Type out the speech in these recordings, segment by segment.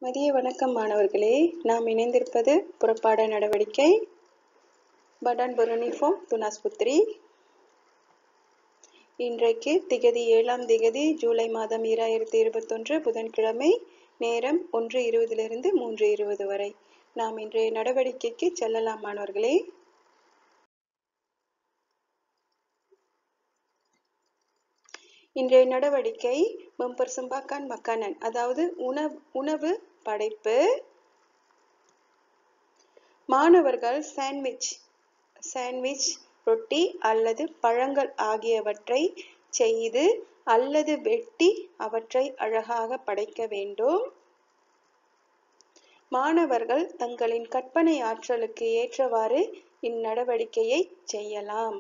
மதிய வணக்கம் மாணவர்களே. நாம் இணைந்திருப்பது புறப்பாட நடவடிக்கை படான் பொருணிஃபோம் துனாஸ் புத்திரி. இன்றைக்கு திகதி 7ஆம் திகதி ஜூலை மாதம் 2021 புதன்கிழமை. நேரம் 1:20 3:20 வரை. நாம் இன்றைய நடவடிக்கைக்கு செல்லலாம் மாணவர்களே. இன்றைய நடவடிக்கை mempersembahkan makanan, அதாவது உணவு படைப்பு. மாணவர்கள் சாண்ட்விச், ரொட்டி அல்லது பழங்கள் ஆகியவற்றை செய்து அல்லது வெட்டி அவற்றை அழகாக படைக்க வேண்டும். மாணவர்கள் தங்களின் கற்பனை ஆற்றலுக்கு ஏற்றவாறு இந்நடவடிக்கையை செய்யலாம்.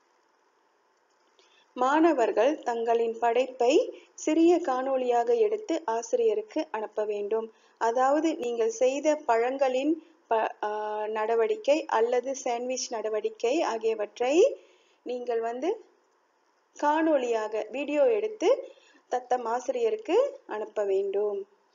மாணவர்கள் தங்களின் படைப்பை சிறிய காணொளியாக எடுத்து ஆசிரியருக்கு அனுப்ப வேண்டும். அதாவது நீங்கள் செய்த பழங்களின் நடவடிக்கை அல்லது சாண்ட்விச் நடவடிக்கை ஆகியவற்றை நீங்கள் காணொளியாக வீடியோ எடுத்து தத்தம் ஆசிரியருக்கு அனுப்ப வேண்டும்.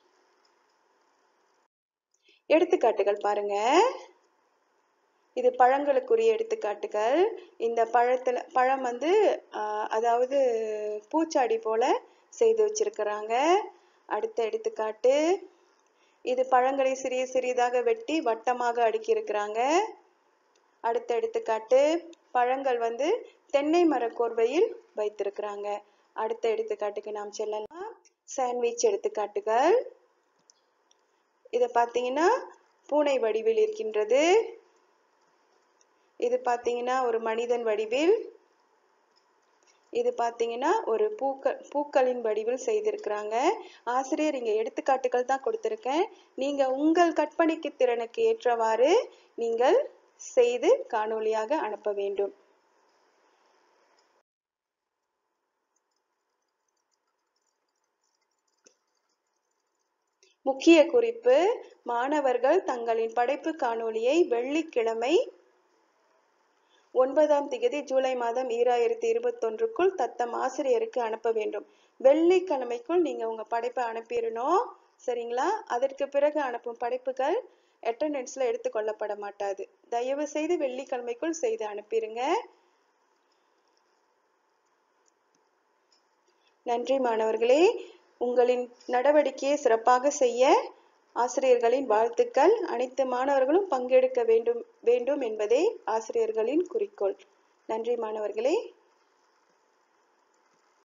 எடுத்துக்காட்டுகள் பாருங்க. இது பழங்களுக்குரிய எடுத்துக்காட்டுகள். இந்த பழம் அதாவது பூச்சாடி போல செய்து வச்சிருக்கிறாங்க. அடுத்த எடுத்துக்காட்டு, இது பழங்களை சிறியதாக வெட்டி வட்டமாக அடுக்கி இருக்கிறாங்க. அடுத்த எடுத்துக்காட்டு, பழங்கள் தென்னை மர கோர்வையில் வைத்திருக்கிறாங்க. அடுத்த எடுத்துக்காட்டுக்கு நாம் செல்லலாம். சாண்ட்விச் எடுத்துக்காட்டுகள். இதை பார்த்தீங்கன்னா பூனை வடிவில் இருக்கின்றது. இது பார்த்தீங்கன்னா ஒரு மனிதன் வடிவில். இது பார்த்தீங்கன்னா ஒரு பூக்களின் வடிவில் செய்திருக்கிறாங்க. ஆசிரியர் இங்க எடுத்துக்காட்டுகள் தான் கொடுத்திருக்கேன். நீங்க உங்கள் கற்பனைக்கு திறனுக்கு ஏற்றவாறு நீங்கள் செய்து காணொளியாக அனுப்ப வேண்டும். முக்கிய குறிப்பு: மாணவர்கள் தங்களின் படைப்பு காணொளியை வெள்ளிக்கிழமை 9ஆம் திகதி ஜூலை மாதம் 2021க்குள் தத்தம் ஆசிரியருக்கு அனுப்ப வேண்டும். வெள்ளிக்கிழமைக்குள் நீங்க உங்க படைப்பை அனுப்பிடணும், சரிங்களா? அதற்கு பிறகு அனுப்பும் படைப்புகள் அட்டெண்டன்ஸ்ல எடுத்துக்கொள்ளப்பட மாட்டாது. தயவு செய்து வெள்ளிக்கிழமைக்குள் செய்து அனுப்பிடுங்க. நன்றி மாணவர்களே. உங்களின் நடவடிக்கையை சிறப்பாக செய்ய ஆசிரியர்களின் வாழ்த்துக்கள். அனைத்து மாணவர்களும் பங்கெடுக்க வேண்டும் என்பதே ஆசிரியர்களின் குறிக்கோள். நன்றி மாணவர்களே.